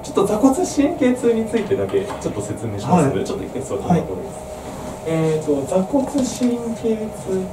ちょっと坐骨神経痛についてだけちょっと説明しますので、ちょっと一回座ってもらってもいいですか。坐骨神経痛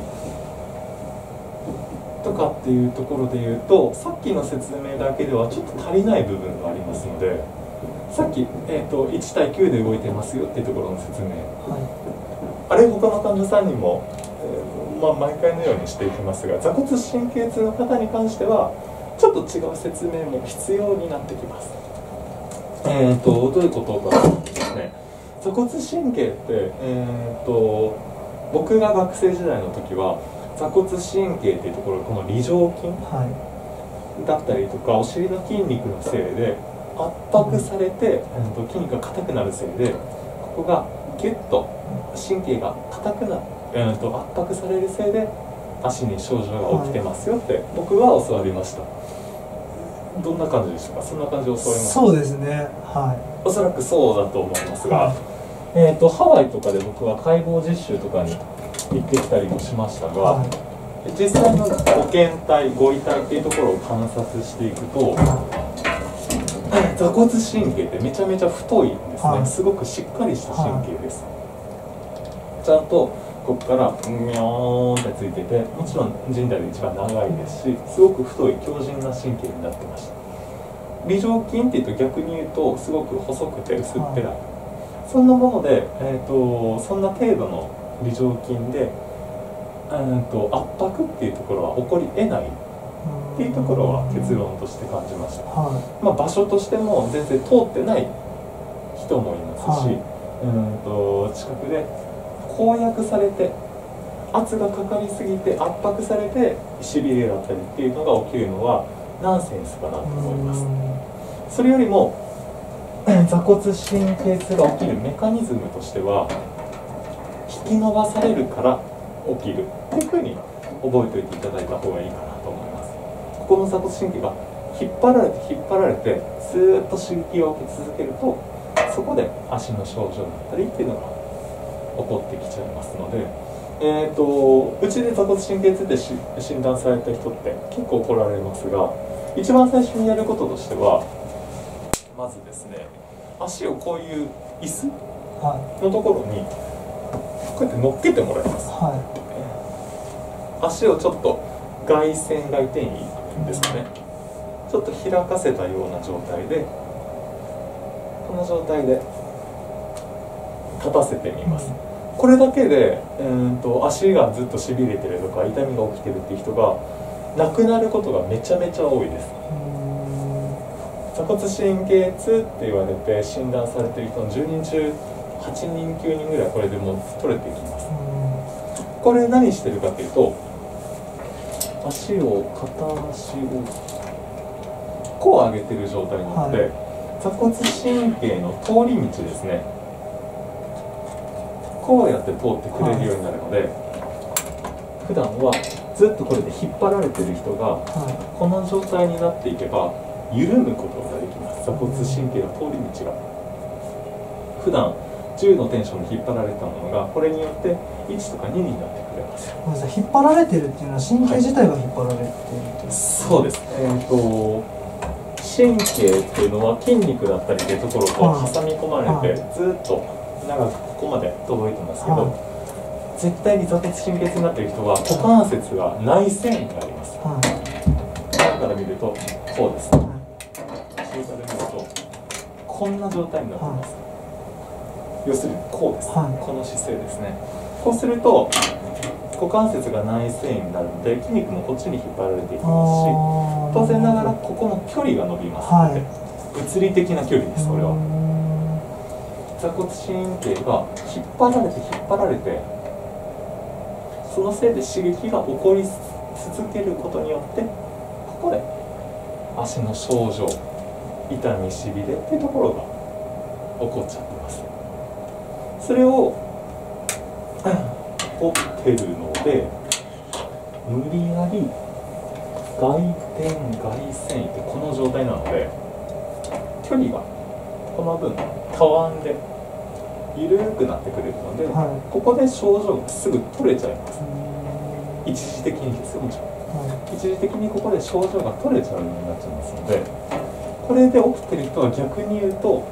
とかっていうところで言うと、さっきの説明だけではちょっと足りない部分がありますので、さっき、1対9で動いてますよっていうところの説明、あれ他の患者さんにも、毎回のようにしていきますが、坐骨神経痛の方に関してはちょっと違う説明も必要になってきます。どういうことかというとですね、坐骨神経って、僕が学生時代の時は坐骨神経っていうところ、この梨状筋だったりとかお尻の筋肉のせいで圧迫されて、筋肉が硬くなるせいで、ここがギュッと神経が硬くなる、圧迫されるせいで足に症状が起きてますよって僕は教わりました。どんな感じでしょうか。そんな感じで教わりました。 そうですね、 おそらくそうだと思いますが、ハワイとかで僕は解剖実習とかに行ってきたりもしましたが、実際のご検体、ご遺体っていうところを観察していくと、坐骨神経ってめちゃめちゃ太いんですね。すごくしっかりした神経です。ちゃんとここからミョーンってついてて、もちろん人体で一番長いですし、すごく太い強靭な神経になってました。梨状筋っていうと逆に言うとすごく細くて薄っぺらい、そんなもので、そんな程度の梨状筋で、圧迫っていうところは起こり得ないっていうところは結論として感じました。場所としても全然通ってない人もいますし、近くで公約されて圧がかかりすぎて圧迫されてしびれだったりっていうのが起きるのはナンセンスかなと思います。それよりも坐骨神経痛が起きるメカニズムとしては、引き伸ばされるから起きるっていうふうに覚えておいていただいた方がいいかなと思います。ここの坐骨神経が引っ張られてずーっと刺激を受け続けると、そこで足の症状だったりっていうのが起こってきちゃいますので、うちで坐骨神経痛で診断された人って結構来られますが、一番最初にやることとしては、まずですね、足をこういう椅子のところにこうやって乗っけてもらいます。足をちょっと外転位ですかね、ちょっと開かせたような状態で、この状態で立たせてみます。これだけで、足がずっとしびれてるとか痛みが起きてるっていう人が亡くなることがめちゃめちゃ多いです。坐骨神経痛って言われて診断されてる人の10人中8人9人ぐらいこれでもう取れていきます。これ何してるかというと、片足をこう上げてる状態なので、坐骨神経の通り道ですね、こうやって通ってくれるようになるので、普段はずっとこれで引っ張られてる人が、この状態になっていけば緩むことができます。坐骨神経の通り道が普段10のテンションで引っ張られたものがこれによって1とか2になってくれます。 引っ張られてるっていうのは神経自体が引っ張られてる、 そうです。神経っていうのは筋肉だったりっていうところを挟み込まれて、ずっと長くここまで届いてますけど、絶対に坐骨神経痛になっている人は股関節が内繊維があります。前から見るとこうです。後ろから見るとこんな状態になってます。要するにこうです。この姿勢ですね。こうすると股関節が内繊維になるので筋肉もこっちに引っ張られていきますし、当然ながらここの距離が伸びますので、物理的な距離です。これは坐骨神経が引っ張られて、そのせいで刺激が起こり続けることによって、ここで足の症状、痛みしびれっていうところが起こっちゃってます。それを起ってるので、無理やり外転外旋位ってこの状態なので、距離がこの分たわんで緩くなってくれるので、ここで症状がすぐ取れちゃいます。一時的にですよ、もちろん。一時的にここで症状が取れちゃうようになっちゃいますので、ここれで起きてる人は逆に言うと、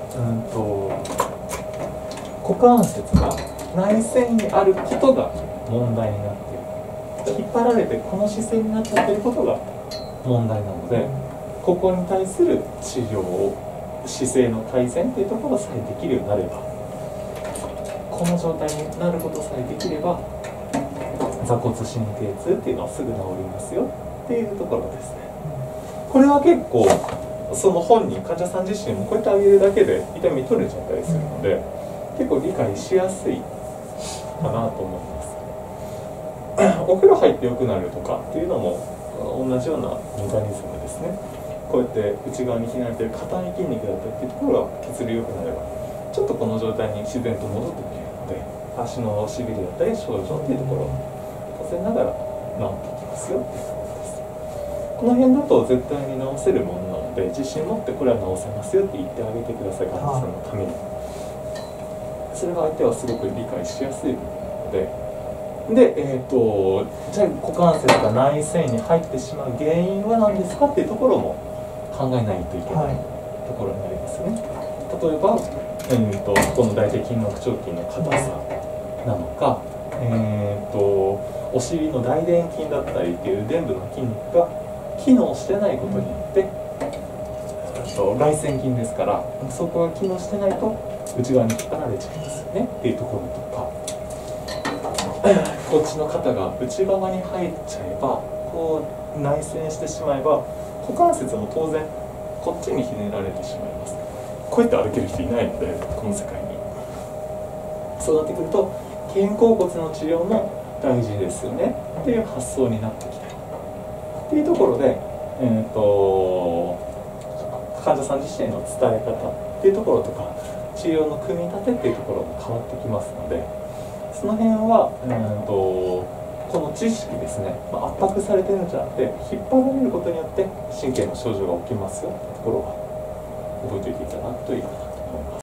股関節が内旋にあることが問題になっている。引っ張られてこの姿勢になっちゃってることが問題なので、ここに対する治療を、姿勢の改善というところさえできるようになれば、この状態になることさえできれば座骨神経痛っていうのはすぐ治りますよっていうところですね。これは結構その本人、患者さん自身もこうやってあげるだけで痛み取れちゃったりするので、結構理解しやすいかなと思います。お風呂入って良くなるとかっていうのも同じようなメカニズムですね。こうやって内側にひねられている硬い筋肉だったりっていうところが血流良くなれば、ちょっとこの状態に自然と戻ってくれるので、足のしびれだったり症状っていうところをさせながら治っていきますよっていうところです。この辺だと絶対に治せるものなので、自信持ってこれは治せますよって言ってあげてください、患者さんのために。それが相手はすごく理解しやすい部分なので、じゃあ股関節が内旋に入ってしまう原因は何ですかっていうところも考えないといけないところになりますね。例えば、この大腿筋膜腸筋の硬さなのか、お尻の大臀筋だったりっていう臀部の筋肉が機能してないことによって、内旋筋ですから、そこが機能してないと内側に引っ張られちゃいますよねっていうところとか、こっちの肩が内側に入っちゃえば、こう内旋してしまえば股関節も当然こっちにひねられてしまいます。こうやって歩ける人いないので、この世界に。そうなってくると肩甲骨の治療も大事ですよねっていう発想になってきたりっていうところで、患者さん自身の伝え方っていうところとか、治療の組み立てっていうところも変わってきますので、その辺は、この知識ですね、圧迫されてるんじゃなくて、引っ張られることによって神経の症状が起きますよってところは覚えておいていただくといいかなと思います。